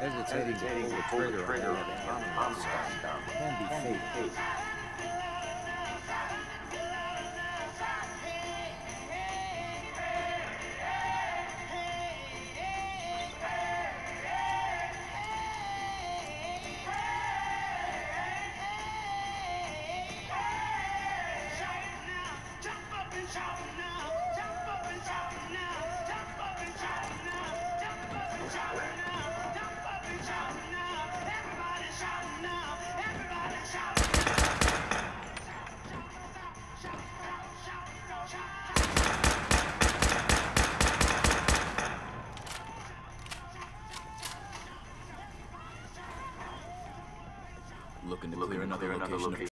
Hesitating to pull the trigger on the autonomous gun can be fatal.